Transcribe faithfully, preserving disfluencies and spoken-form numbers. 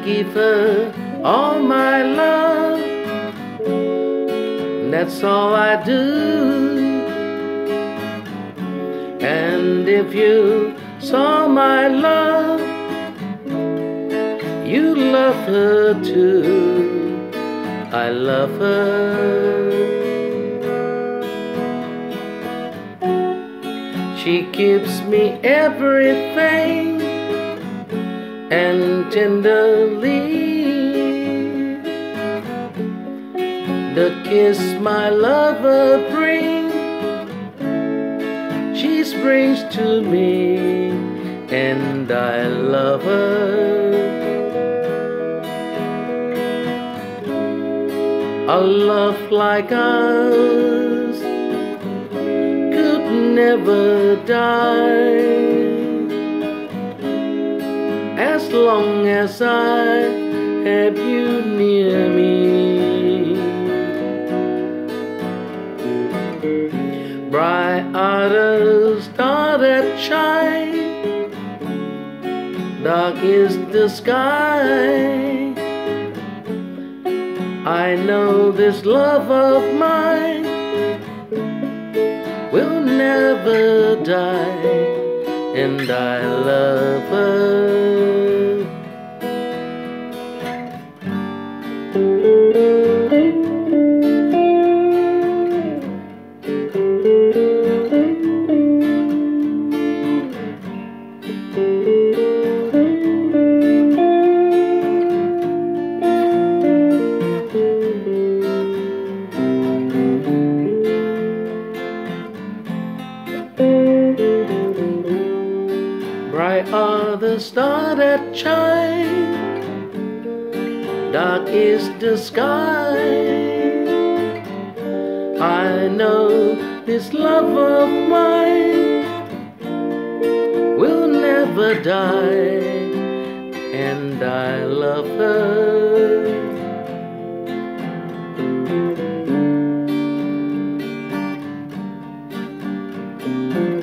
give her all my love. That's all I do. And if you saw my love, you love her too. I love her. She gives me everything, and tenderly the kiss my lover brings, she brings to me, and I love her. A love like ours could never die, as long as I have you near me. Bright are the stars that shine, dark is the sky. I know this love of mine will never die, and I love her. Bright are the stars that shine, dark is the sky. I know this love of mine will never die, and I love her. Thank you.